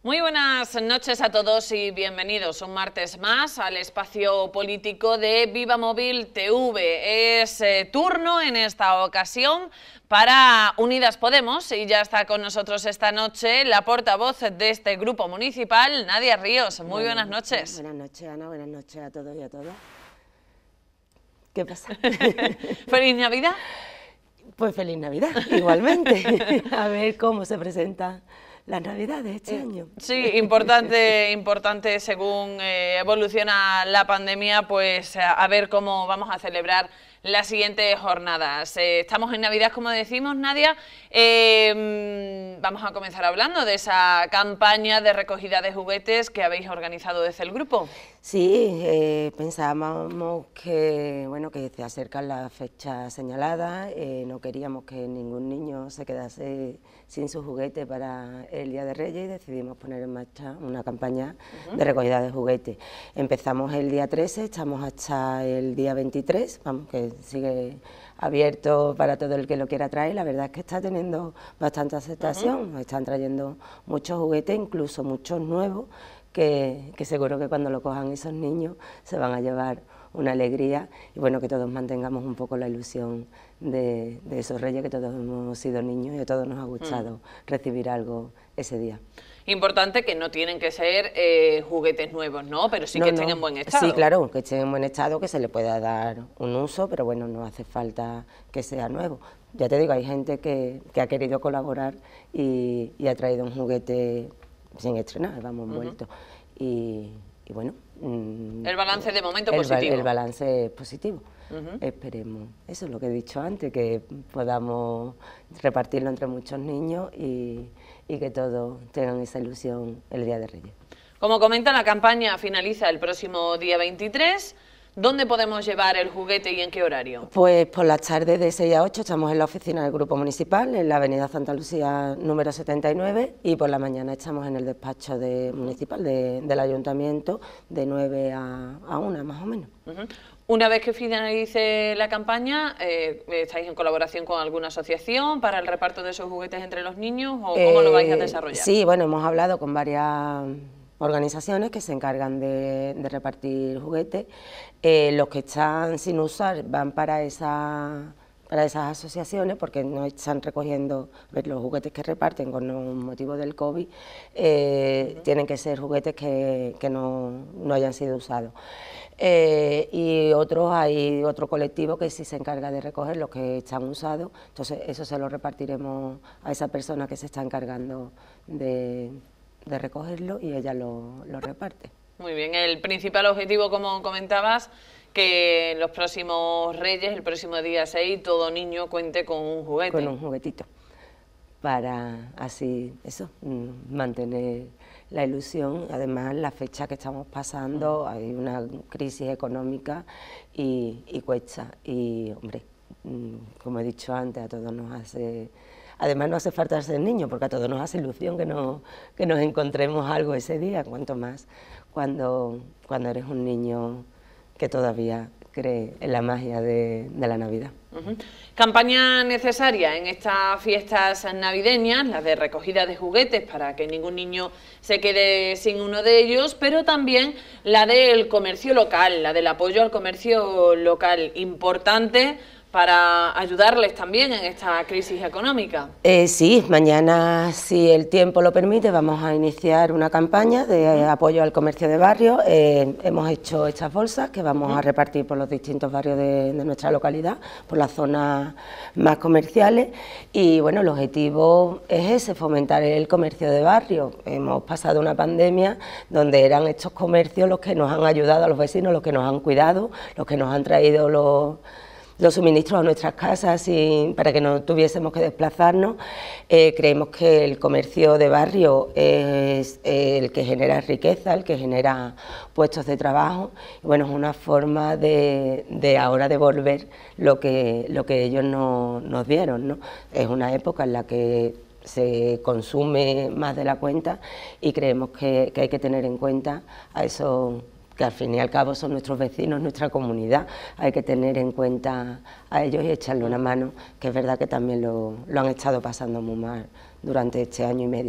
Muy buenas noches a todos y bienvenidos un martes más al espacio político de Viva Móvil TV. Es turno en esta ocasión para Unidas Podemos y ya está con nosotros esta noche la portavoz de este grupo municipal, Nadia Ríos. Muy buenas noches. Buenas noches, Ana. Buenas noches a todos y a todas. ¿Qué pasa? ¿Feliz Navidad? Pues feliz Navidad, igualmente. A ver cómo se presenta las Navidades este año. Sí, importante según evoluciona la pandemia, pues a ver cómo vamos a celebrar las siguientes jornadas. Estamos en Navidad, como decimos, Nadia. Vamos a comenzar hablando de esa campaña de recogida de juguetes que habéis organizado desde el grupo. Sí, pensábamos que, bueno, que se acercan las fechas señaladas, no queríamos que ningún niño se quedase sin su juguete para el Día de Reyes y decidimos poner en marcha una campaña de recogida de juguetes. Empezamos el día 13, estamos hasta el día 23, vamos, que sigue abierto para todo el que lo quiera traer. La verdad es que está teniendo bastante aceptación, nos están trayendo muchos juguetes, incluso muchos nuevos, que seguro que cuando lo cojan esos niños se van a llevar una alegría y bueno, que todos mantengamos un poco la ilusión de esos reyes, que todos hemos sido niños y a todos nos ha gustado recibir algo ese día. Importante que no tienen que ser juguetes nuevos, ¿no? Pero sí que estén en buen estado. Sí, claro, que estén en buen estado, que se le pueda dar un uso, pero bueno, no hace falta que sea nuevo. Ya te digo, hay gente que ha querido colaborar y ha traído un juguete sin estrenar, vamos, envuelto. Y bueno... el balance de momento positivo. El balance es positivo. Esperemos, eso es lo que he dicho antes, que podamos repartirlo entre muchos niños y que todos tengan esa ilusión el Día de Reyes. Como comenta, la campaña finaliza el próximo día 23. ¿Dónde podemos llevar el juguete y en qué horario? Pues por las tardes de 6 a 8 estamos en la oficina del Grupo Municipal, en la avenida Santa Lucía número 79, y por la mañana estamos en el despacho municipal del Ayuntamiento de 9 a 1 más o menos. Una vez que finalice la campaña, ¿estáis en colaboración con alguna asociación para el reparto de esos juguetes entre los niños o cómo lo vais a desarrollar? Sí, bueno, hemos hablado con varias organizaciones que se encargan de repartir juguetes. Los que están sin usar van para esas asociaciones porque no están recogiendo los juguetes que reparten con motivo del COVID, tienen que ser juguetes que no hayan sido usados. Y hay otro colectivo que sí se encarga de recoger los que están usados, entonces eso se lo repartiremos a esa persona que se está encargando de recogerlo y ella lo reparte. Muy bien, el principal objetivo, como comentabas, que en los próximos Reyes, el próximo día 6, todo niño cuente con un juguete. Con un juguetito, para así, eso, mantener la ilusión. Además, la fecha que estamos pasando, hay una crisis económica y cuesta, y hombre, como he dicho antes, a todos nos hace... Además no hace falta ser niño, porque a todos nos hace ilusión que nos encontremos algo ese día, cuanto más cuando eres un niño que todavía cree en la magia de la Navidad. Campaña necesaria en estas fiestas navideñas, la de recogida de juguetes para que ningún niño se quede sin uno de ellos, pero también la del comercio local, la del apoyo al comercio local, importante para ayudarles también en esta crisis económica. Sí, mañana, si el tiempo lo permite, vamos a iniciar una campaña de apoyo al comercio de barrio. Hemos hecho estas bolsas que vamos a repartir por los distintos barrios de nuestra localidad, por las zonas más comerciales, y bueno, el objetivo es ese, fomentar el comercio de barrio. Hemos pasado una pandemia donde eran estos comercios los que nos han ayudado a los vecinos, los que nos han cuidado, los que nos han traído los suministros a nuestras casas para que no tuviésemos que desplazarnos. Creemos que el comercio de barrio es el que genera riqueza, el que genera puestos de trabajo, y bueno, es una forma de ahora devolver lo que ellos nos dieron, ¿no? Es una época en la que se consume más de la cuenta y creemos que hay que tener en cuenta a esos que al fin y al cabo son nuestros vecinos, nuestra comunidad, hay que tener en cuenta a ellos y echarle una mano, que es verdad que también lo han estado pasando muy mal durante este año y medio.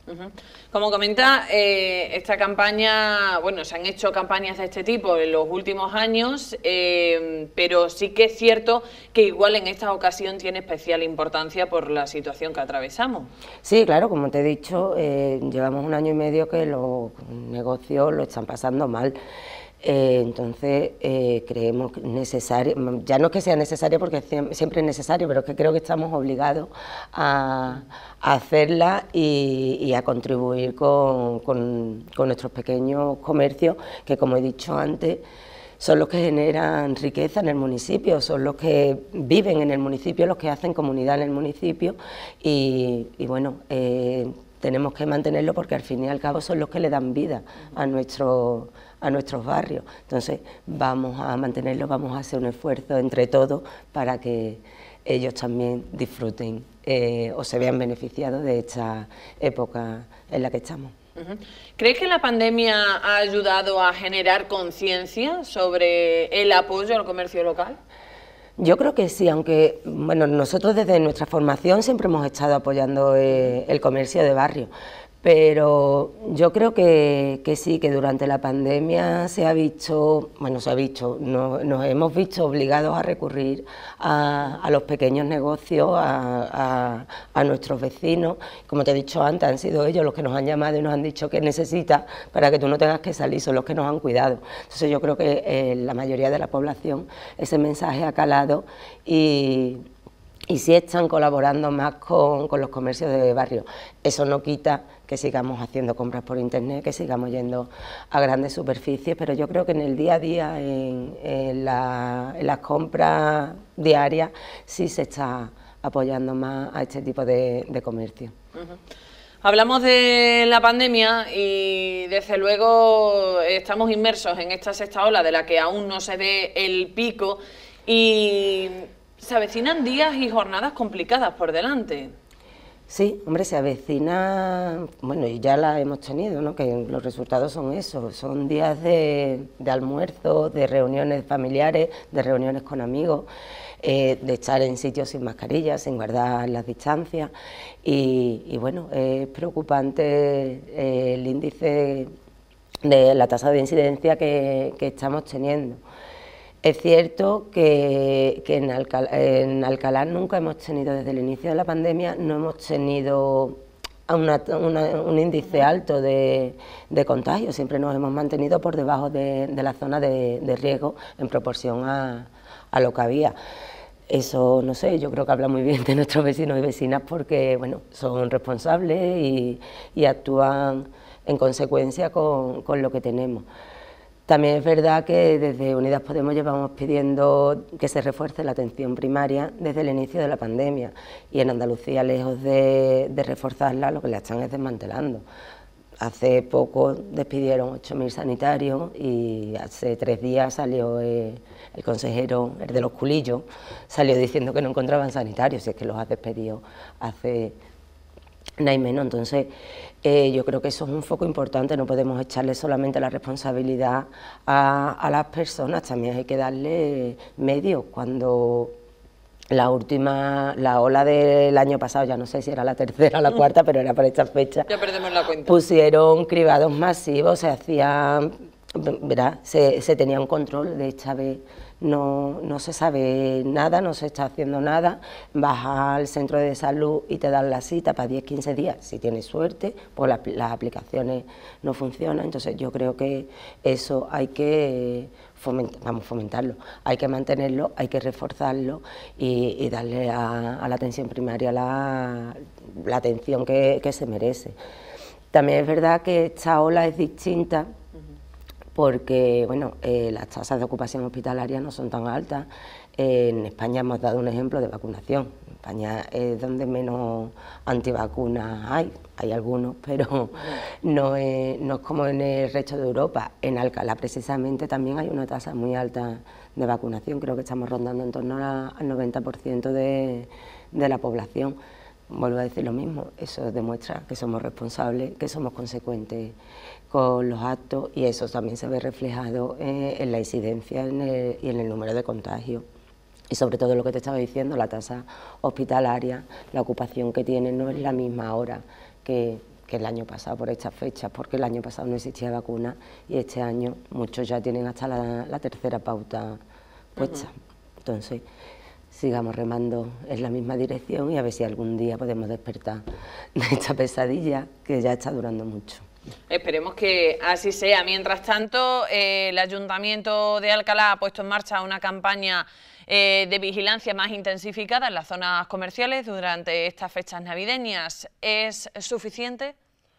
Ujú. Como comenta, esta campaña, bueno, se han hecho campañas de este tipo en los últimos años, pero sí que es cierto que igual en esta ocasión tiene especial importancia por la situación que atravesamos. Sí, claro, como te he dicho, llevamos 1 año y medio que los negocios lo están pasando mal. Entonces creemos que necesario, ya no es que sea necesario porque siempre es necesario, pero es que creo que estamos obligados a hacerla y a contribuir con nuestros pequeños comercios, que como he dicho antes, son los que generan riqueza en el municipio, son los que viven en el municipio, los que hacen comunidad en el municipio y bueno, tenemos que mantenerlo porque al fin y al cabo son los que le dan vida a nuestros barrios. Entonces vamos a mantenerlo, vamos a hacer un esfuerzo entre todos para que ellos también disfruten o se vean beneficiados de esta época en la que estamos. ¿Crees que la pandemia ha ayudado a generar conciencia sobre el apoyo al comercio local? Yo creo que sí, aunque bueno, nosotros desde nuestra formación siempre hemos estado apoyando el comercio de barrio, pero yo creo que sí, que durante la pandemia nos hemos visto obligados a recurrir a los pequeños negocios, a nuestros vecinos. Como te he dicho antes, han sido ellos los que nos han llamado y nos han dicho que necesitas para que tú no tengas que salir, son los que nos han cuidado. Entonces yo creo que la mayoría de la población ese mensaje ha calado y sí están colaborando más con los comercios de barrio. Eso no quita que sigamos haciendo compras por internet, que sigamos yendo a grandes superficies, pero yo creo que en el día a día, en las compras diarias, sí se está apoyando más a este tipo de comercio. Hablamos de la pandemia y desde luego estamos inmersos en esta sexta ola de la que aún no se ve el pico y se avecinan días y jornadas complicadas por delante. Sí, hombre, se avecina, bueno, y ya la hemos tenido, ¿no? Que los resultados son esos, son días de almuerzo, de reuniones familiares, de reuniones con amigos, de estar en sitios sin mascarillas, sin guardar las distancias, y bueno, es preocupante el índice de la tasa de incidencia que estamos teniendo. Es cierto que en Alcalá nunca hemos tenido, desde el inicio de la pandemia, no hemos tenido un índice alto de contagio, siempre nos hemos mantenido por debajo de la zona de riesgo en proporción a lo que había. Eso, no sé, yo creo que habla muy bien de nuestros vecinos y vecinas porque, bueno, son responsables y actúan en consecuencia con lo que tenemos. También es verdad que desde Unidas Podemos llevamos pidiendo que se refuerce la atención primaria desde el inicio de la pandemia y en Andalucía, lejos de reforzarla, lo que la están es desmantelando. Hace poco despidieron 8.000 sanitarios y hace 3 días salió el consejero, el de los culillos, salió diciendo que no encontraban sanitarios, y es que los ha despedido hace nada y menos. Entonces yo creo que eso es un foco importante, no podemos echarle solamente la responsabilidad a las personas, también hay que darle medios. Cuando la ola del año pasado, ya no sé si era la tercera o la cuarta, pero era para esta fecha, ya perdemos la cuenta, pusieron cribados masivos, se hacían, ¿verdad? Se tenía un control. De esta vez no se sabe nada, no se está haciendo nada. Vas al centro de salud y te dan la cita para 10-15 días, si tienes suerte, pues las aplicaciones no funcionan. Entonces yo creo que eso hay que fomentarlo, hay que mantenerlo, hay que reforzarlo y darle a la atención primaria la atención que se merece. También es verdad que esta ola es distinta porque bueno, las tasas de ocupación hospitalaria no son tan altas. En España hemos dado un ejemplo de vacunación. En España es donde menos antivacunas hay algunos, pero no es como en el resto de Europa. En Alcalá precisamente también hay una tasa muy alta de vacunación, creo que estamos rondando en torno al 90% de la población. Vuelvo a decir lo mismo, eso demuestra que somos responsables, que somos consecuentes con los actos, y eso también se ve reflejado en la incidencia y en el número de contagios. Y sobre todo lo que te estaba diciendo, la tasa hospitalaria, la ocupación que tiene no es la misma ahora que que el año pasado por estas fechas, porque el año pasado no existía vacuna y este año muchos ya tienen hasta la tercera pauta puesta. Entonces, sigamos remando en la misma dirección y a ver si algún día podemos despertar de esta pesadilla que ya está durando mucho. Esperemos que así sea. Mientras tanto, el Ayuntamiento de Alcalá ha puesto en marcha una campaña de vigilancia más intensificada en las zonas comerciales durante estas fechas navideñas. ¿Es suficiente?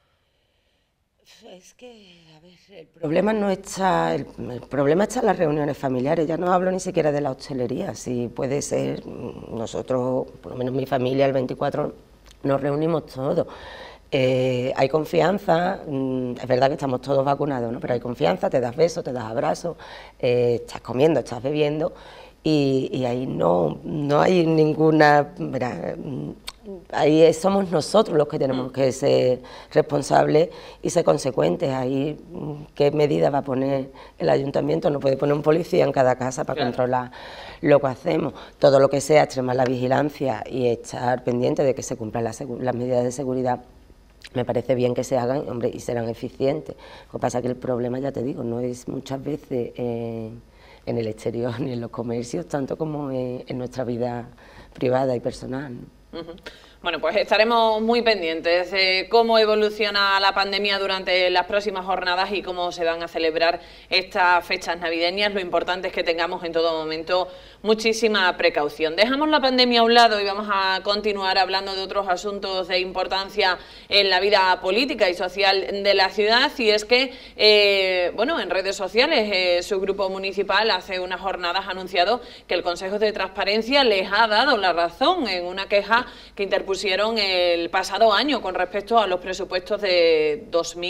Es que, a ver, el problema no está, el problema está en las reuniones familiares. Ya no hablo ni siquiera de la hostelería. Si puede ser, nosotros, por lo menos mi familia, el 24 nos reunimos todos. Hay confianza, es verdad que estamos todos vacunados, ¿no? Pero hay confianza, te das besos, te das abrazos, estás comiendo, estás bebiendo y ahí no hay ninguna... Verá, ahí somos nosotros los que tenemos que ser responsables y ser consecuentes. Ahí, ¿qué medida va a poner el ayuntamiento? No puede poner un policía en cada casa para controlar lo que hacemos. Todo lo que sea extremar la vigilancia y estar pendiente de que se cumplan las medidas de seguridad, me parece bien que se hagan, hombre, y serán eficientes. Lo que pasa es que el problema, ya te digo, no es muchas veces en el exterior ni en los comercios, tanto como en nuestra vida privada y personal, ¿no? Bueno, pues estaremos muy pendientes de cómo evoluciona la pandemia durante las próximas jornadas y cómo se van a celebrar estas fechas navideñas. Lo importante es que tengamos en todo momento muchísima precaución. Dejamos la pandemia a un lado y vamos a continuar hablando de otros asuntos de importancia en la vida política y social de la ciudad, y es que, bueno, en redes sociales su grupo municipal hace unas jornadas ha anunciado que el Consejo de Transparencia les ha dado la razón en una queja que interpusieron el pasado año con respecto a los presupuestos de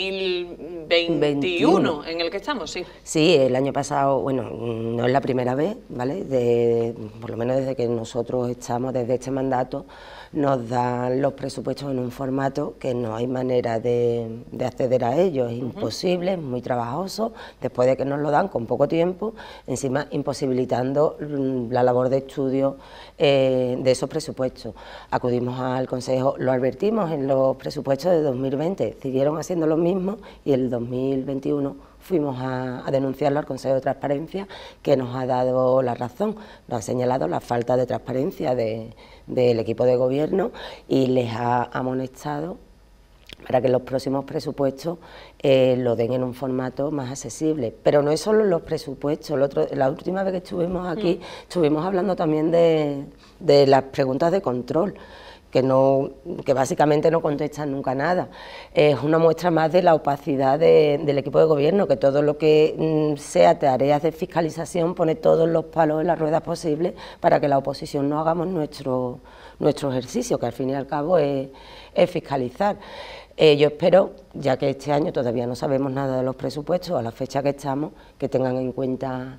2021 en el que estamos, sí. Sí, el año pasado, bueno, no es la primera vez, ¿vale? Por lo menos desde que nosotros estamos, desde este mandato, nos dan los presupuestos en un formato que no hay manera de acceder a ellos, es imposible, es muy trabajoso, después de que nos lo dan con poco tiempo, encima imposibilitando la labor de estudio de esos presupuestos. Acudimos al Consejo, lo advertimos en los presupuestos de 2020, siguieron haciendo lo mismo y el 2021 fuimos a denunciarlo al Consejo de Transparencia, que nos ha dado la razón, nos ha señalado la falta de transparencia del equipo de gobierno y les ha amonestado para que los próximos presupuestos lo den en un formato más accesible. Pero no es solo los presupuestos, la última vez que estuvimos aquí estuvimos hablando también de las preguntas de control, que básicamente no contestan nunca nada. Es una muestra más de la opacidad del equipo de gobierno, que todo lo que sea tareas de fiscalización pone todos los palos en las ruedas posibles para que la oposición no hagamos nuestro ejercicio, que al fin y al cabo es fiscalizar. Yo espero, ya que este año todavía no sabemos nada de los presupuestos, a la fecha que estamos, que tengan en cuenta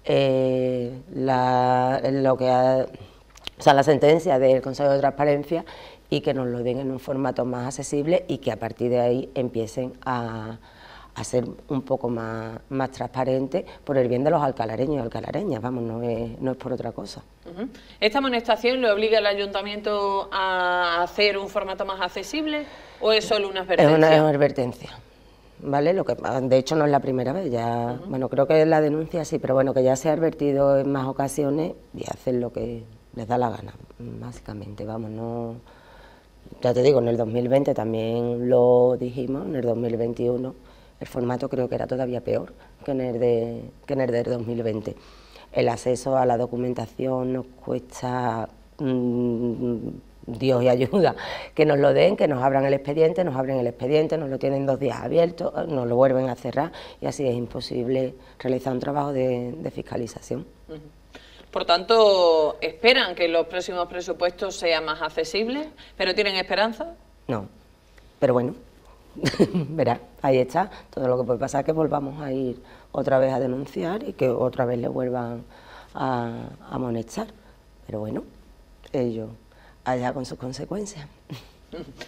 la sentencia del Consejo de Transparencia y que nos lo den en un formato más accesible y que a partir de ahí empiecen a ser un poco más transparentes por el bien de los alcalareños y alcalareñas, vamos, no es por otra cosa. ¿Esta amonestación le obliga al ayuntamiento a hacer un formato más accesible o es solo una advertencia? Es una advertencia, ¿vale? De hecho no es la primera vez, ya, bueno, creo que la denuncia sí, pero bueno, que ya se ha advertido en más ocasiones y hacen lo que les da la gana, básicamente, vamos, no... Ya te digo, en el 2020 también lo dijimos, en el 2021 el formato creo que era todavía peor que en el del 2020. El acceso a la documentación nos cuesta Dios y ayuda, que nos lo den, que nos abran el expediente, nos lo tienen 2 días abiertos, nos lo vuelven a cerrar y así es imposible realizar un trabajo de fiscalización. Por tanto, ¿esperan que los próximos presupuestos sean más accesibles? ¿Pero tienen esperanza? No, pero bueno, verá, ahí está. Todo lo que puede pasar es que volvamos a ir otra vez a denunciar y que otra vez le vuelvan a amonestar. Pero bueno, ellos allá con sus consecuencias.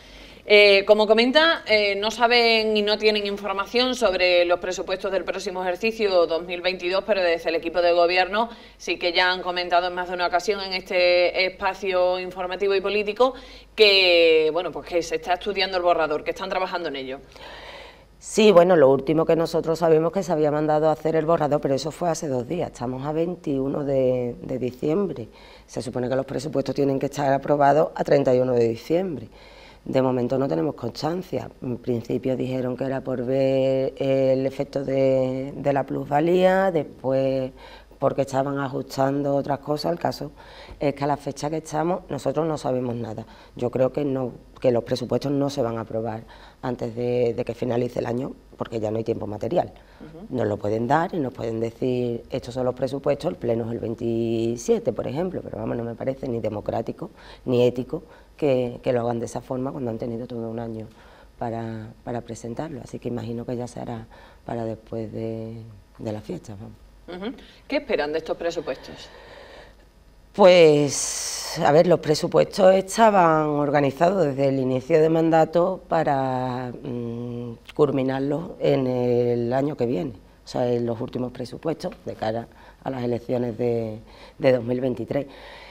Como comenta, no saben y no tienen información sobre los presupuestos del próximo ejercicio 2022, pero desde el equipo de gobierno sí que ya han comentado en más de una ocasión en este espacio informativo y político que, bueno, pues que se está estudiando el borrador, que están trabajando en ello. Sí, bueno, lo último que nosotros sabemos que se había mandado a hacer el borrador, pero eso fue hace 2 días, estamos a 21 de diciembre. Se supone que los presupuestos tienen que estar aprobados a 31 de diciembre. De momento no tenemos constancia. En principio dijeron que era por ver el efecto de la plusvalía, después porque estaban ajustando otras cosas. El caso es que a la fecha que estamos nosotros no sabemos nada. Yo creo que no, que los presupuestos no se van a aprobar antes de que finalice el año, porque ya no hay tiempo material. Nos lo pueden dar y nos pueden decir, estos son los presupuestos, el pleno es el 27, por ejemplo, pero vamos, no me parece ni democrático ni ético que lo hagan de esa forma cuando han tenido todo un año para presentarlo. Así que imagino que ya se hará para después de las fiestas. ¿Qué esperan de estos presupuestos? Pues, a ver, los presupuestos estaban organizados desde el inicio de mandato para culminarlos en el año que viene, o sea, en los últimos presupuestos de cara a las elecciones de 2023.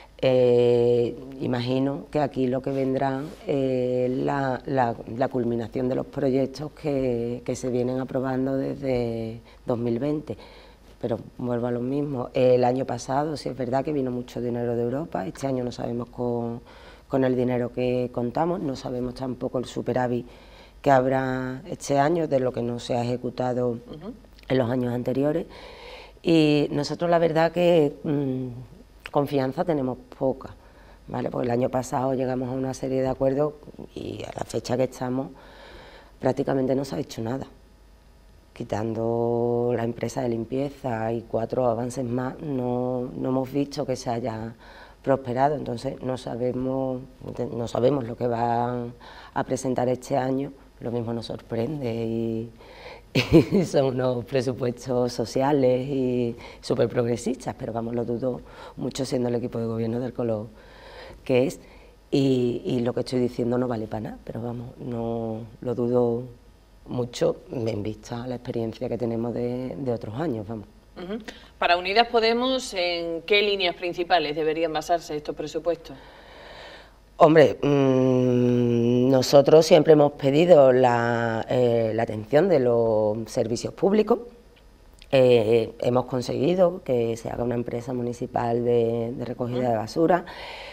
Imagino que aquí lo que vendrá es la culminación de los proyectos que se vienen aprobando desde 2020. Pero vuelvo a lo mismo, el año pasado sí es verdad que vino mucho dinero de Europa, este año no sabemos con el dinero que contamos, no sabemos tampoco el superávit que habrá este año de lo que no se ha ejecutado en los años anteriores, y nosotros la verdad que confianza tenemos poca, ¿vale? Porque el año pasado llegamos a una serie de acuerdos y a la fecha que estamos prácticamente no se ha hecho nada. Quitando la empresa de limpieza y 4 avances más, no hemos visto que se haya prosperado. Entonces no sabemos lo que van a presentar este año. Lo mismo nos sorprende y son unos presupuestos sociales y súper progresistas, pero vamos, lo dudo mucho siendo el equipo de gobierno del color que es, y lo que estoy diciendo no vale para nada, pero vamos, no lo dudo mucho en vista a la experiencia que tenemos de otros años, vamos. Para Unidas Podemos, ¿en qué líneas principales deberían basarse estos presupuestos? Hombre, nosotros siempre hemos pedido la atención de los servicios públicos. Hemos conseguido que se haga una empresa municipal de recogida de basura.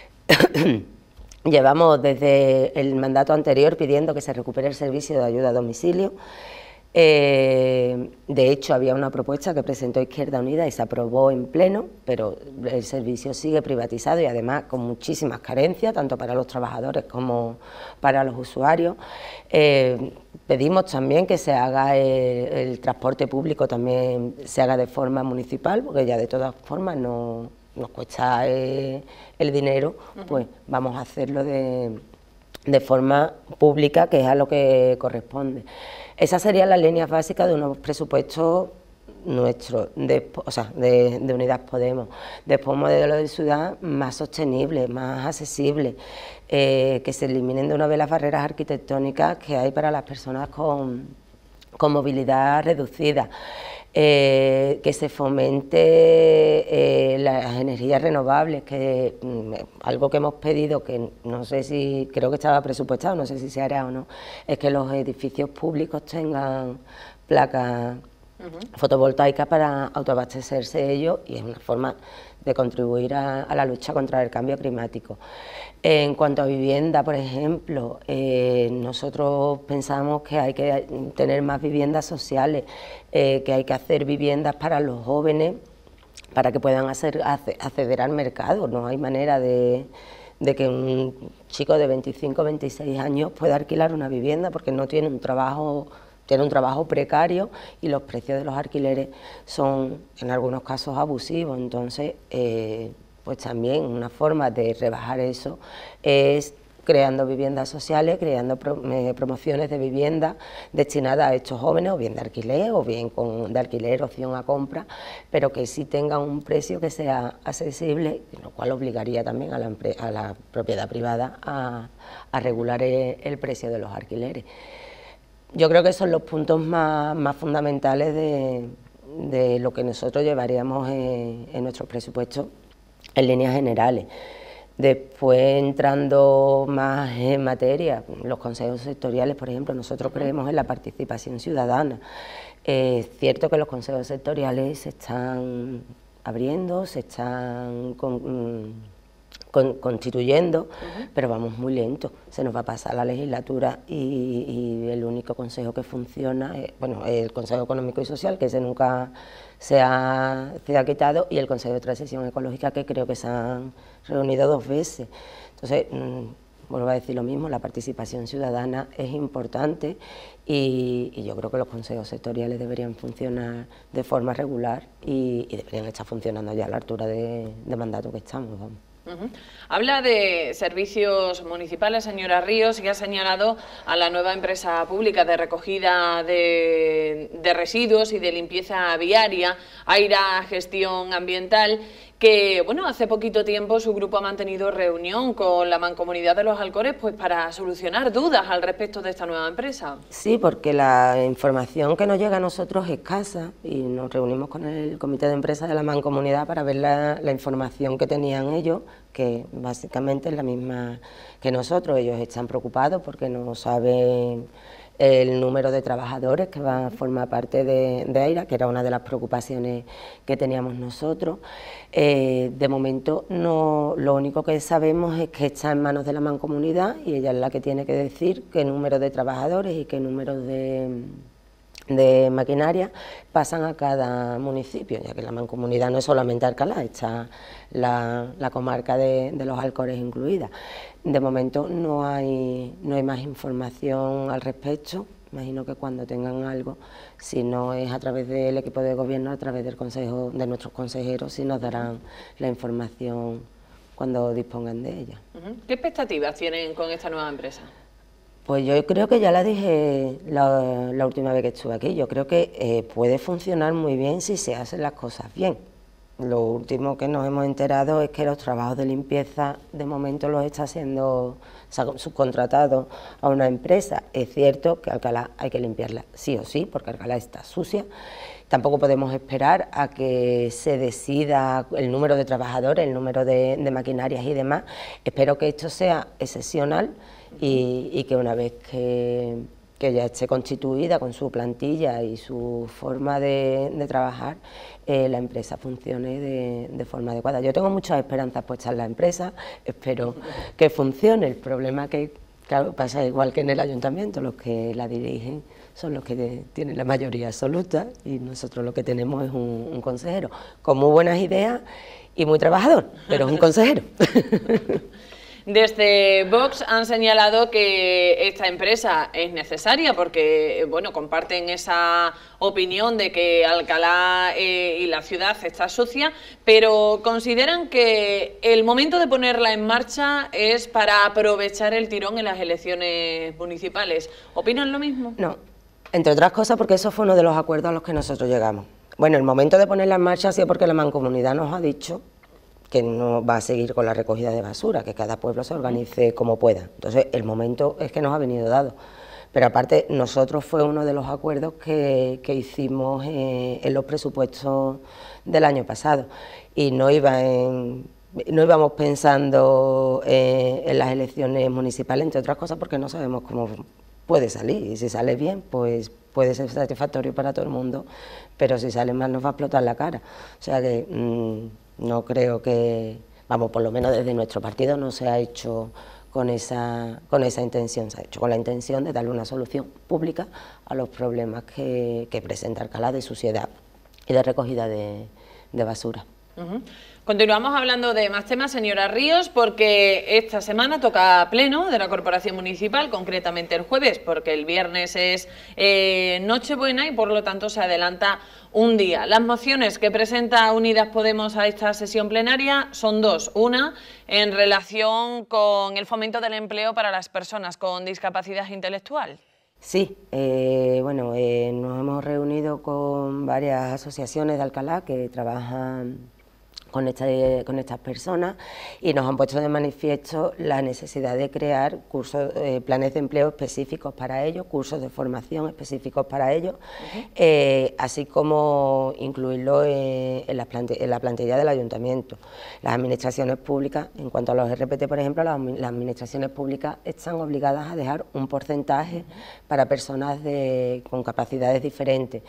Llevamos desde el mandato anterior pidiendo que se recupere el servicio de ayuda a domicilio. De hecho, había una propuesta que presentó Izquierda Unida y se aprobó en pleno, pero el servicio sigue privatizado y además con muchísimas carencias, tanto para los trabajadores como para los usuarios. Pedimos también que se haga el transporte público, también se haga de forma municipal, porque ya de todas formas nos cuesta el dinero, pues vamos a hacerlo de forma pública, que es a lo que corresponde. Esas serían las líneas básicas de unos presupuestos nuestros, o sea, de Unidas Podemos. Después un modelo de ciudad más sostenible, más accesible, que se eliminen de una vez las barreras arquitectónicas que hay para las personas con movilidad reducida. Que se fomente las energías renovables, que algo que hemos pedido, que no sé si, creo que estaba presupuestado, no sé si se hará o no, es que los edificios públicos tengan placas fotovoltaicas para autoabastecerse ellos, y es una forma de contribuir a la lucha contra el cambio climático. En cuanto a vivienda, por ejemplo, nosotros pensamos que hay que tener más viviendas sociales, que hay que hacer viviendas para los jóvenes, para que puedan acceder al mercado. No hay manera de que un chico de 25 o 26 años pueda alquilar una vivienda porque no tiene un trabajo precario, y los precios de los alquileres son en algunos casos abusivos. Entonces, pues también una forma de rebajar eso es creando viviendas sociales, creando promociones de vivienda destinadas a estos jóvenes, o bien de alquiler, o bien de alquiler, opción a compra, pero que sí tengan un precio que sea accesible, lo cual obligaría también a la propiedad privada a regular el precio de los alquileres. Yo creo que son los puntos más fundamentales de lo que nosotros llevaríamos en nuestros presupuestos en líneas generales. Después, entrando más en materia, los consejos sectoriales, por ejemplo, nosotros creemos en la participación ciudadana. Es cierto que los consejos sectoriales se están abriendo, se están constituyendo, pero vamos muy lento. Se nos va a pasar la legislatura y el único consejo que funciona es, bueno, el Consejo Económico y Social, que ese nunca se ha quitado, y el Consejo de Transición Ecológica, que creo que se han reunido 2 veces. Entonces, vuelvo a decir lo mismo, la participación ciudadana es importante y yo creo que los consejos sectoriales deberían funcionar de forma regular y deberían estar funcionando ya a la altura de mandato que estamos, vamos. Habla de servicios municipales, señora Ríos, y ha señalado a la nueva empresa pública de recogida de residuos y de limpieza viaria, Aira Gestión Ambiental, que bueno, hace poquito tiempo su grupo ha mantenido reunión con la Mancomunidad de los Alcores pues para solucionar dudas al respecto de esta nueva empresa. Sí, porque la información que nos llega a nosotros es escasa y nos reunimos con el comité de empresa de la Mancomunidad para ver la información que tenían ellos, que básicamente es la misma que nosotros. Ellos están preocupados porque no saben el número de trabajadores que va a formar parte de Aira, que era una de las preocupaciones que teníamos nosotros. De momento no, lo único que sabemos es que está en manos de la Mancomunidad y ella es la que tiene que decir qué número de trabajadores y qué número de maquinaria pasan a cada municipio, ya que la Mancomunidad no es solamente Alcalá, está la comarca de los Alcores incluida. De momento no hay más información al respecto. Imagino que cuando tengan algo, si no es a través del equipo de gobierno, a través del consejo, de nuestros consejeros, sí nos darán la información cuando dispongan de ella. ¿Qué expectativas tienen con esta nueva empresa? Pues yo creo que ya la dije la última vez que estuve aquí. Yo creo que puede funcionar muy bien si se hacen las cosas bien. Lo último que nos hemos enterado es que los trabajos de limpieza de momento los está haciendo subcontratado a una empresa. Es cierto que Alcalá hay que limpiarla sí o sí, porque Alcalá está sucia. Tampoco podemos esperar a que se decida el número de trabajadores, el número de maquinarias y demás. Espero que esto sea excepcional y que una vez que ya esté constituida con su plantilla y su forma de trabajar, la empresa funcione de forma adecuada. Yo tengo muchas esperanzas puestas en la empresa, espero que funcione. El problema que, claro, pasa igual que en el ayuntamiento, los que la dirigen son los que tienen la mayoría absoluta y nosotros lo que tenemos es un consejero con muy buenas ideas y muy trabajador, pero es un consejero. Desde Vox han señalado que esta empresa es necesaria porque, bueno, comparten esa opinión de que Alcalá y la ciudad está sucia, pero consideran que el momento de ponerla en marcha es para aprovechar el tirón en las elecciones municipales. ¿Opinan lo mismo? No, entre otras cosas porque eso fue uno de los acuerdos a los que nosotros llegamos. Bueno, el momento de ponerla en marcha ha sido porque la Mancomunidad nos ha dicho que no va a seguir con la recogida de basura, que cada pueblo se organice como pueda. Entonces, el momento es que nos ha venido dado. Pero aparte, nosotros fue uno de los acuerdos que hicimos en los presupuestos del año pasado. Y no íbamos pensando en las elecciones municipales, entre otras cosas, porque no sabemos cómo puede salir. Y si sale bien, pues puede ser satisfactorio para todo el mundo, pero si sale mal nos va a explotar la cara. O sea que no creo que, vamos, por lo menos desde nuestro partido no se ha hecho con esa intención, se ha hecho con la intención de darle una solución pública a los problemas que presenta Alcalá de suciedad y de recogida de basura. Ujú. Continuamos hablando de más temas, señora Ríos, porque esta semana toca pleno de la Corporación Municipal, concretamente el jueves, porque el viernes es Nochebuena y por lo tanto se adelanta un día. Las mociones que presenta Unidas Podemos a esta sesión plenaria son dos. Una, en relación con el fomento del empleo para las personas con discapacidad intelectual. Sí, bueno, nos hemos reunido con varias asociaciones de Alcalá que trabajan con estas personas y nos han puesto de manifiesto la necesidad de crear cursos, planes de empleo específicos para ellos, cursos de formación específicos para ellos, así como incluirlo en la plantilla del ayuntamiento. Las administraciones públicas, en cuanto a los RPT, por ejemplo, las administraciones públicas están obligadas a dejar un porcentaje para personas con capacidades diferentes.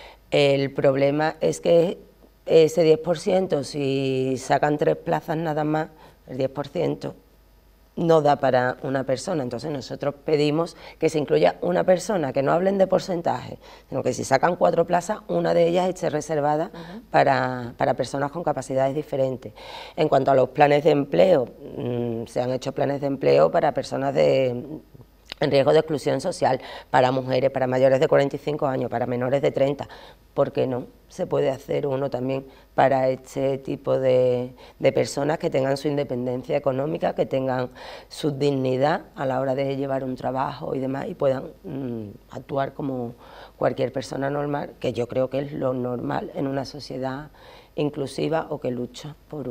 El problema es que ese 10%, si sacan 3 plazas nada más, el 10% no da para una persona. Entonces nosotros pedimos que se incluya una persona, que no hablen de porcentaje, sino que si sacan 4 plazas, una de ellas esté reservada para personas con capacidades diferentes. En cuanto a los planes de empleo, se han hecho planes de empleo para personas en riesgo de exclusión social, para mujeres, para mayores de 45 años, para menores de 30. ¿Por qué no? Se puede hacer uno también para este tipo de personas que tengan su independencia económica, que tengan su dignidad a la hora de llevar un trabajo y demás, y puedan actuar como cualquier persona normal, que yo creo que es lo normal en una sociedad inclusiva o que lucha por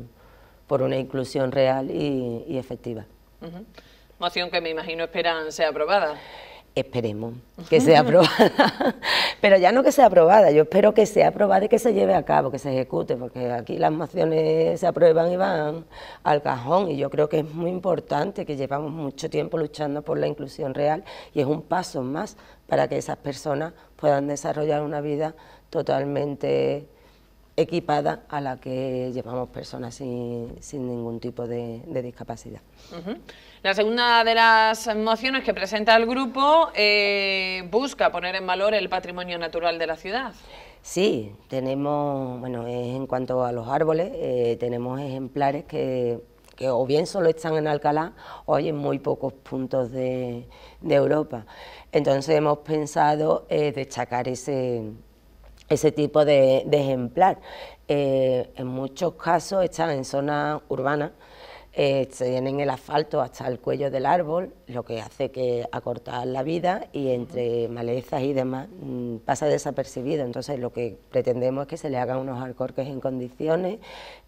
una inclusión real y efectiva. Moción que me imagino esperan sea aprobada. Esperemos que sea aprobada, pero ya no que sea aprobada, yo espero que sea aprobada y que se lleve a cabo, que se ejecute, porque aquí las mociones se aprueban y van al cajón, y yo creo que es muy importante, que llevamos mucho tiempo luchando por la inclusión real, y es un paso más para que esas personas puedan desarrollar una vida totalmente equipada a la que llevamos personas sin ningún tipo de discapacidad. La segunda de las mociones que presenta el grupo busca poner en valor el patrimonio natural de la ciudad. Sí, tenemos, bueno, en cuanto a los árboles, tenemos ejemplares que o bien solo están en Alcalá o hay en muy pocos puntos de Europa. Entonces hemos pensado destacar ese tipo de ejemplar. En muchos casos están en zonas urbanas, tienen el asfalto hasta el cuello del árbol, lo que hace que acortar la vida, y entre malezas y demás pasa desapercibido. Entonces lo que pretendemos es que se le hagan unos alcorques en condiciones,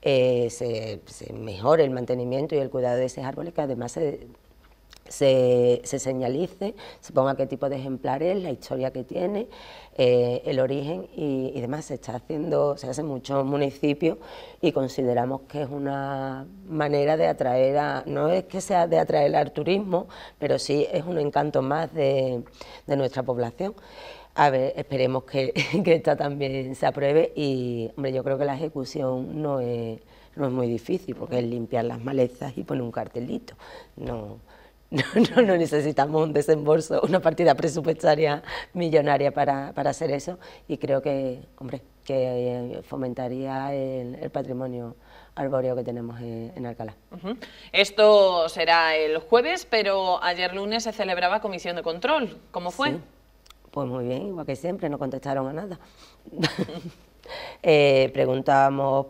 se mejore el mantenimiento y el cuidado de esos árboles, que además se señalice, se ponga qué tipo de ejemplar es, la historia que tiene, el origen y demás. Se hace en muchos municipios, y consideramos que es una manera de atraer no es que sea de atraer al turismo, pero sí es un encanto más de nuestra población. A ver, esperemos que esta también se apruebe, y hombre, yo creo que la ejecución no es muy difícil, porque es limpiar las malezas y poner un cartelito. No necesitamos un desembolso, una partida presupuestaria millonaria para hacer eso, y creo que, hombre, que fomentaría el patrimonio arbóreo que tenemos en Alcalá. Esto será el jueves, pero ayer lunes se celebraba comisión de control. ¿Cómo fue? Sí, pues muy bien, igual que siempre, no contestaron a nada. Preguntábamos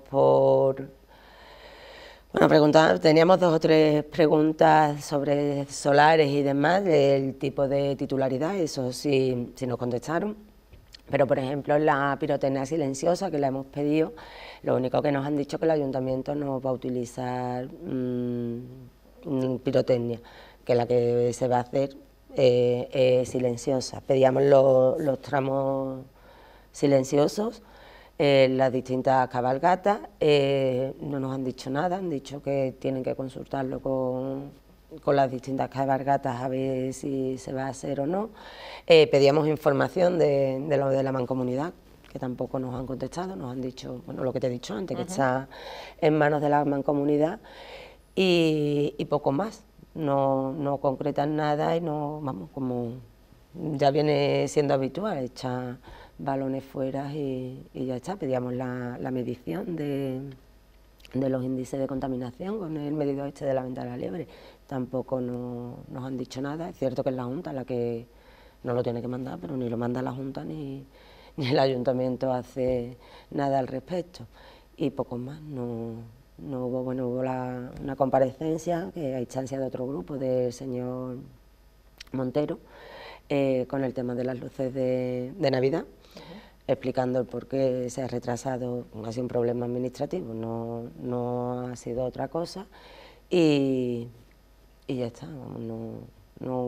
teníamos 2 o 3 preguntas sobre solares y demás, del tipo de titularidad, eso sí nos contestaron. Pero, por ejemplo, la pirotecnia silenciosa, que la hemos pedido, lo único que nos han dicho es que el ayuntamiento no va a utilizar pirotecnia, que la que se va a hacer es silenciosa. Pedíamos los tramos silenciosos, las distintas cabalgatas, no nos han dicho nada, han dicho que tienen que consultarlo con las distintas cabalgatas a ver si se va a hacer o no. Pedíamos información de lo de la mancomunidad, que tampoco nos han contestado, nos han dicho, bueno, lo que te he dicho antes, que está en manos de la mancomunidad, y poco más. No concretan nada, y no, vamos, como ya viene siendo habitual, echar balones fuera y ya está. Pedíamos la medición de los índices de contaminación con el medidor este de la venta de la liebre. Tampoco nos han dicho nada. Es cierto que es la Junta la que no lo tiene que mandar, pero ni lo manda la Junta ni el Ayuntamiento hace nada al respecto. Y poco más, no hubo, bueno, hubo una comparecencia que a instancia de otro grupo del señor Montero con el tema de las luces de Navidad, explicando el por qué se ha retrasado. Ha sido un problema administrativo, no ha sido otra cosa, y ya está. No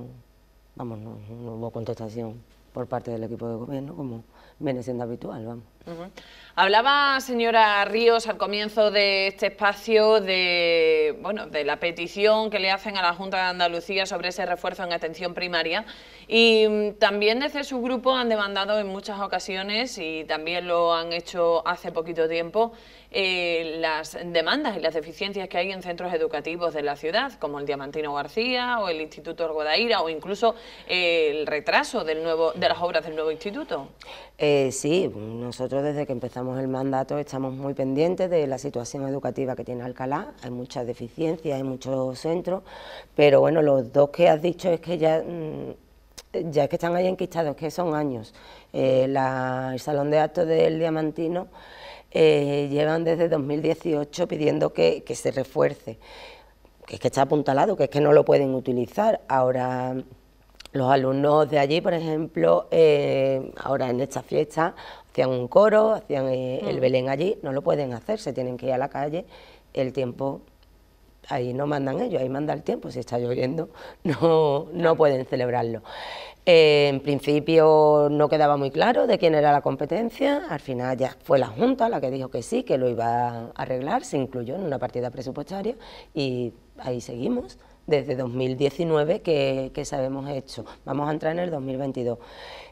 hubo contestación por parte del equipo de gobierno, como viene siendo habitual, vamos. Hablaba, señora Ríos, al comienzo de este espacio de la petición que le hacen a la Junta de Andalucía sobre ese refuerzo en atención primaria, y también desde su grupo han demandado en muchas ocasiones, y también lo han hecho hace poquito tiempo, las demandas y las deficiencias que hay en centros educativos de la ciudad, como el Diamantino García o el Instituto El Guadaira, o incluso el retraso de las obras del nuevo instituto. Sí, nosotros desde que empezamos el mandato estamos muy pendientes de la situación educativa que tiene Alcalá. Hay muchas deficiencias, hay muchos centros, pero bueno, los dos que has dicho es que ya es que están ahí enquistados, que son años. El Salón de Actos del Diamantino llevan desde 2018 pidiendo que se refuerce, que es que está apuntalado, que es que no lo pueden utilizar. Ahora los alumnos de allí, por ejemplo, ahora en esta fiesta hacían un coro, hacían el Belén allí, no lo pueden hacer, se tienen que ir a la calle. El tiempo, ahí no mandan ellos, ahí manda el tiempo. Si está lloviendo no pueden celebrarlo. En principio no quedaba muy claro de quién era la competencia. Al final ya fue la Junta la que dijo que sí, que lo iba a arreglar, se incluyó en una partida presupuestaria y ahí seguimos desde 2019 que se hemos hecho. Vamos a entrar en el 2022.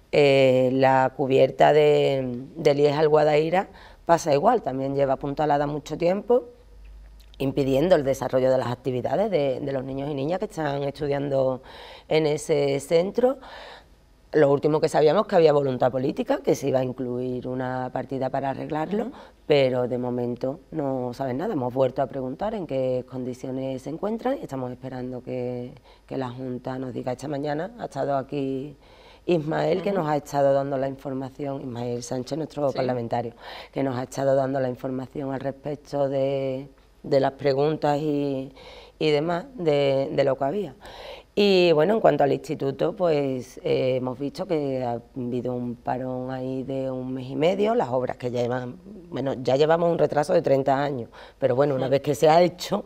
La cubierta del IES al Guadaira pasa igual, también lleva apuntalada mucho tiempo, impidiendo el desarrollo de las actividades de los niños y niñas que están estudiando en ese centro. Lo último que sabíamos es que había voluntad política, que se iba a incluir una partida para arreglarlo, pero de momento no saben nada. Hemos vuelto a preguntar en qué condiciones se encuentran y estamos esperando que la Junta nos diga. Esta mañana ha estado aquí Ismael, que nos ha estado dando la información, Ismael Sánchez, nuestro parlamentario, que nos ha estado dando la información al respecto de las preguntas y demás de lo que había. Y bueno, en cuanto al instituto, pues hemos visto que ha habido un parón ahí de 1 mes y medio, las obras que llevan, bueno, ya llevamos un retraso de 30 años, pero bueno, una vez que se ha hecho,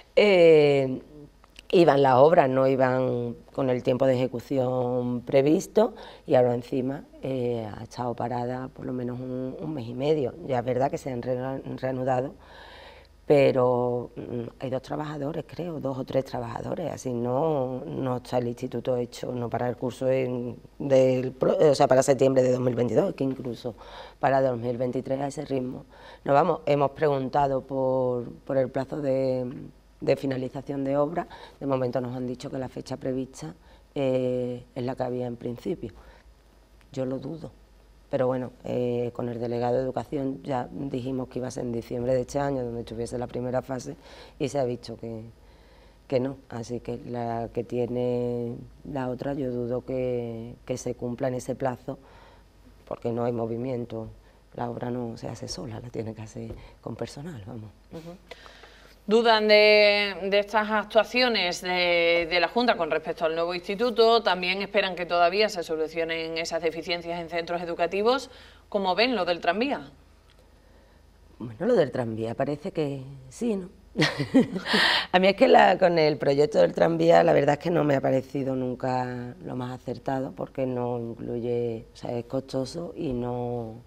iban las obras, no iban con el tiempo de ejecución previsto, y ahora encima ha estado parada por lo menos un mes y medio. Ya es verdad que se han reanudado, pero hay 2 trabajadores, creo, 2 o 3 trabajadores, así no está el instituto hecho, no para el curso para septiembre de 2022, que incluso para 2023 a ese ritmo. No vamos, hemos preguntado por el plazo de finalización de obra. De momento nos han dicho que la fecha prevista es la que había en principio. Yo lo dudo. Pero bueno, con el delegado de Educación ya dijimos que iba a ser en diciembre de este año, donde estuviese la primera fase, y se ha visto que no. Así que la que tiene la otra, yo dudo que se cumpla en ese plazo, porque no hay movimiento. La obra no se hace sola, la tiene que hacer con personal, vamos. Dudan de estas actuaciones de la Junta con respecto al nuevo instituto, también esperan que todavía se solucionen esas deficiencias en centros educativos. ¿Cómo ven lo del tranvía? Bueno, lo del tranvía parece que sí, ¿no? A mí es que con el proyecto del tranvía la verdad es que no me ha parecido nunca lo más acertado, porque no incluye, o sea, es costoso y no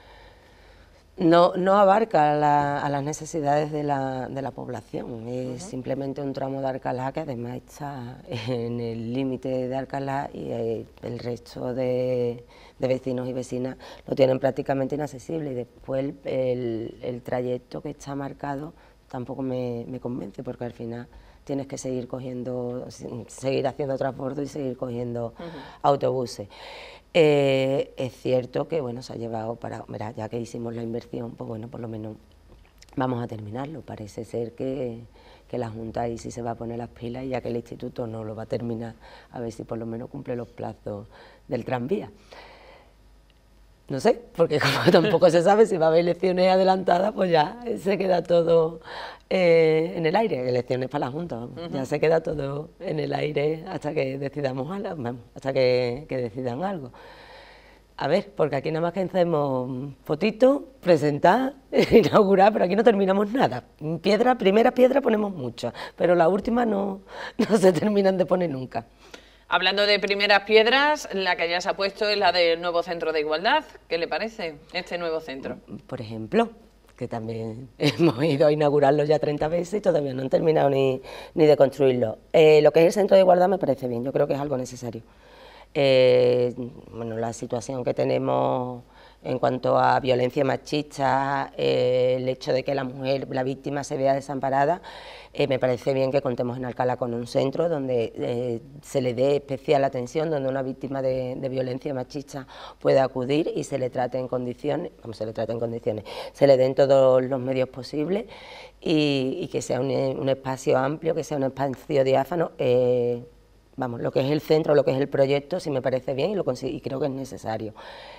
abarca a las necesidades de la población. Es simplemente un tramo de Alcalá que además está en el límite de Alcalá, y el resto de vecinos y vecinas lo tienen prácticamente inaccesible, y después el trayecto que está marcado tampoco me convence, porque al final tienes que seguir haciendo transbordo y seguir cogiendo autobuses. Es cierto que, bueno, se ha llevado para, verá, ya que hicimos la inversión, pues bueno, por lo menos vamos a terminarlo. Parece ser que la Junta ahí sí se va a poner las pilas, y ya que el Instituto no lo va a terminar, a ver si por lo menos cumple los plazos del tranvía. No sé, porque como tampoco se sabe si va a haber elecciones adelantadas, pues ya se queda todo en el aire. Elecciones para la Junta, vamos. Ya se queda todo en el aire hasta que decidamos algo, vamos, hasta que decidan algo. A ver, porque aquí nada más que hacemos fotitos, presentar, inaugurar, pero aquí no terminamos nada. Primeras piedras ponemos muchas, pero las últimas no se terminan de poner nunca. Hablando de primeras piedras, la que ya se ha puesto es la del nuevo centro de igualdad. ¿Qué le parece este nuevo centro? Por ejemplo, que también hemos ido a inaugurarlo ya 30 veces y todavía no han terminado ni de construirlo. Lo que es el centro de igualdad me parece bien, yo creo que es algo necesario. Bueno, la situación que tenemos en cuanto a violencia machista, el hecho de que la mujer, la víctima, se vea desamparada, me parece bien que contemos en Alcalá con un centro donde se le dé especial atención, donde una víctima de violencia machista pueda acudir y se le trate en condiciones, se le den todos los medios posibles y que sea un espacio amplio, que sea un espacio diáfano. Vamos, lo que es el centro, lo que es el proyecto, sí me parece bien y creo que es necesario.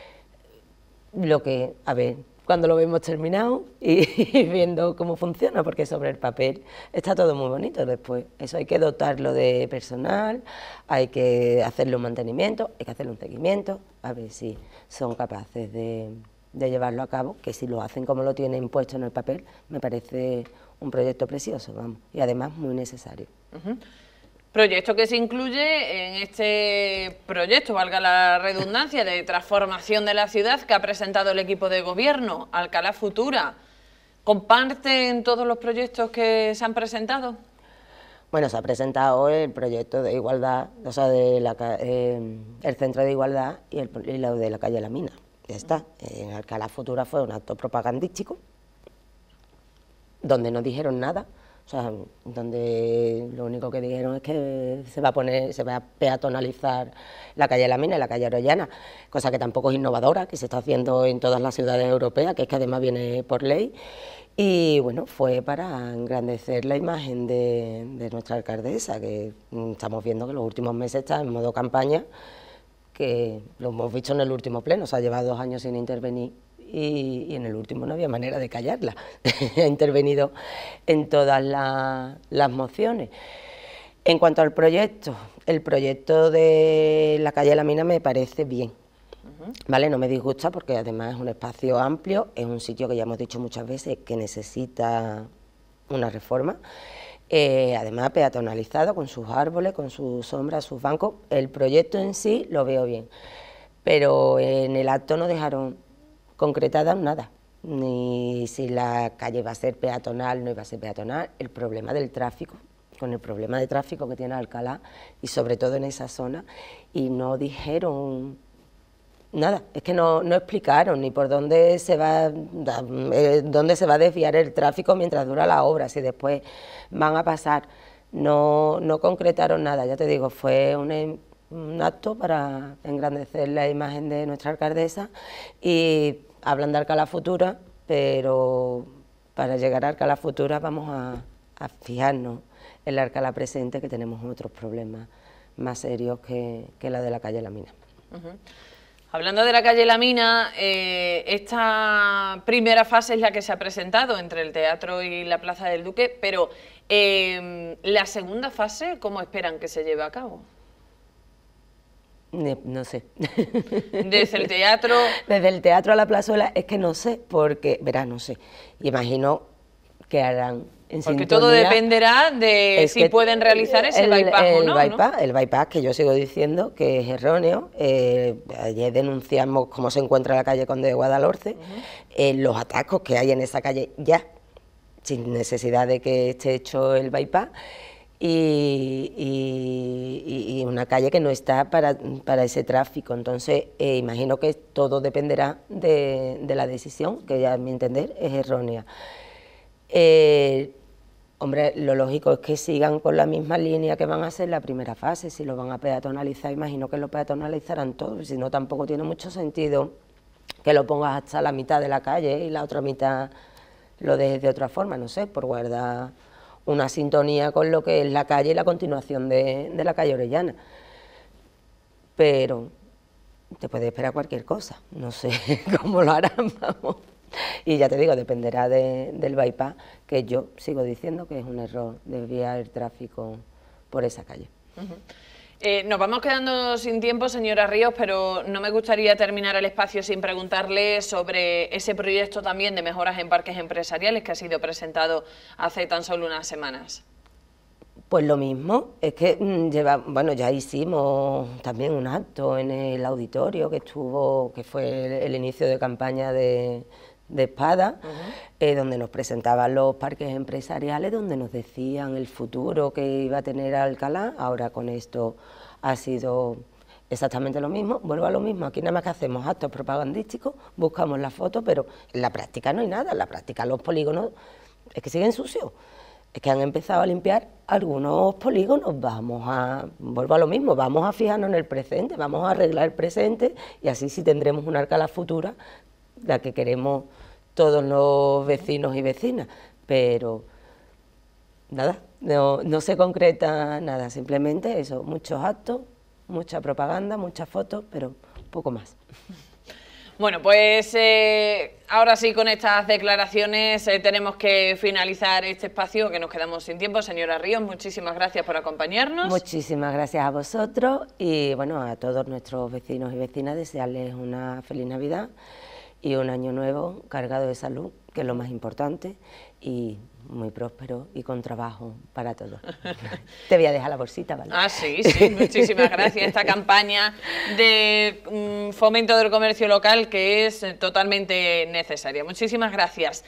A ver, cuando lo vemos terminado y viendo cómo funciona, porque sobre el papel está todo muy bonito después. Eso hay que dotarlo de personal, hay que hacerle un mantenimiento, hay que hacerle un seguimiento, a ver si son capaces de llevarlo a cabo, que si lo hacen como lo tienen puesto en el papel, me parece un proyecto precioso, vamos, y además muy necesario. Proyecto que se incluye en este proyecto, valga la redundancia, de transformación de la ciudad que ha presentado el equipo de gobierno, Alcalá Futura. ¿Comparten todos los proyectos que se han presentado? Bueno, se ha presentado el proyecto de igualdad, o sea, el centro de igualdad y lo de la calle La Mina. Ya está. En Alcalá Futura fue un acto propagandístico, donde no dijeron nada. O sea, donde lo único que dijeron es que se va a peatonalizar la calle La Mina y la calle Orellana, cosa que tampoco es innovadora, que se está haciendo en todas las ciudades europeas, que es que además viene por ley. Y bueno, fue para engrandecer la imagen de nuestra alcaldesa, que estamos viendo que los últimos meses está en modo campaña, que lo hemos visto en el último pleno, o sea, lleva 2 años sin intervenir. Y en el último no había manera de callarla. Ha intervenido en todas las mociones. En cuanto al proyecto, el proyecto de la calle La Mina me parece bien, ¿vale? No me disgusta porque además es un espacio amplio, es un sitio que ya hemos dicho muchas veces que necesita una reforma. Además peatonalizado, con sus árboles, con sus sombras, sus bancos. El proyecto en sí lo veo bien, pero en el acto no dejaron concretada nada, ni si la calle va a ser peatonal, no iba a ser peatonal, el problema del tráfico, con el problema de tráfico que tiene Alcalá, y sobre todo en esa zona, y no dijeron nada, es que no explicaron ni por dónde se va a desviar el tráfico mientras dura la obra, si después van a pasar, no concretaron nada, ya te digo, fue un acto para engrandecer la imagen de nuestra alcaldesa y hablan de Alcalá Futura, pero para llegar a Alcalá Futura vamos a fijarnos en la Alcalá presente, que tenemos otros problemas más serios que la de la calle La Mina. Hablando de la calle La Mina, esta primera fase es la que se ha presentado entre el teatro y la Plaza del Duque, pero la segunda fase, ¿cómo esperan que se lleve a cabo? No sé. Desde el teatro... Desde el teatro a la plazuela es que no sé, porque, verás, no sé, imagino que harán en porque sintonía, todo dependerá de si pueden realizar ese bypass o no, ¿no? El bypass, que yo sigo diciendo que es erróneo. Ayer denunciamos cómo se encuentra la calle Conde de Guadalhorce, los atascos que hay en esa calle ya, sin necesidad de que esté hecho el bypass, y una calle que no está para ese tráfico. Entonces, imagino que todo dependerá de la decisión, que ya a mi entender es errónea. Hombre, lo lógico es que sigan con la misma línea que van a hacer la primera fase. Si lo van a peatonalizar, imagino que lo peatonalizarán todo, si no tampoco tiene mucho sentido que lo pongas hasta la mitad de la calle y la otra mitad lo dejes de otra forma, no sé, por guardar una sintonía con lo que es la calle y la continuación de la calle Orellana. Pero te puedes esperar cualquier cosa, no sé cómo lo harán, vamos. Y ya te digo, dependerá del bypass, que yo sigo diciendo que es un error desviar el tráfico por esa calle. Nos vamos quedando sin tiempo, señora Ríos, pero no me gustaría terminar el espacio sin preguntarle sobre ese proyecto también de mejoras en parques empresariales que ha sido presentado hace tan solo unas semanas. Pues lo mismo, es que bueno, ya hicimos también un acto en el auditorio que fue el inicio de campaña de Espada, donde nos presentaban los parques empresariales, donde nos decían el futuro que iba a tener Alcalá. Ahora con esto ha sido exactamente lo mismo, vuelvo a lo mismo, aquí nada más que hacemos actos propagandísticos, buscamos la foto, pero en la práctica no hay nada, en la práctica los polígonos es que siguen sucios. Es que han empezado a limpiar algunos polígonos, vuelvo a lo mismo, vamos a fijarnos en el presente, vamos a arreglar el presente y así sí tendremos una Alcalá futura, la que queremos todos los vecinos y vecinas, pero nada, no se concreta nada, simplemente eso, muchos actos, mucha propaganda, muchas fotos, pero poco más. Bueno, pues ahora sí, con estas declaraciones tenemos que finalizar este espacio, que nos quedamos sin tiempo. Señora Ríos, muchísimas gracias por acompañarnos. Muchísimas gracias a vosotros y bueno, a todos nuestros vecinos y vecinas desearles una feliz Navidad y un año nuevo cargado de salud, que es lo más importante, y muy próspero y con trabajo para todos. Te voy a dejar la bolsita, ¿vale? Ah, sí, muchísimas gracias. Esta campaña de fomento del comercio local que es totalmente necesaria. Muchísimas gracias.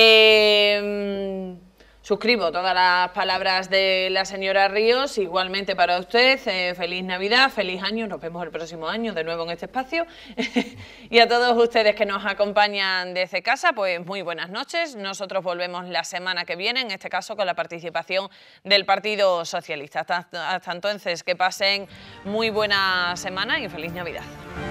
Suscribo todas las palabras de la señora Ríos, igualmente para usted, feliz Navidad, feliz año, nos vemos el próximo año de nuevo en este espacio. Y a todos ustedes que nos acompañan desde casa, pues muy buenas noches. Nosotros volvemos la semana que viene, en este caso con la participación del Partido Socialista. Hasta entonces, que pasen muy buena semana y feliz Navidad.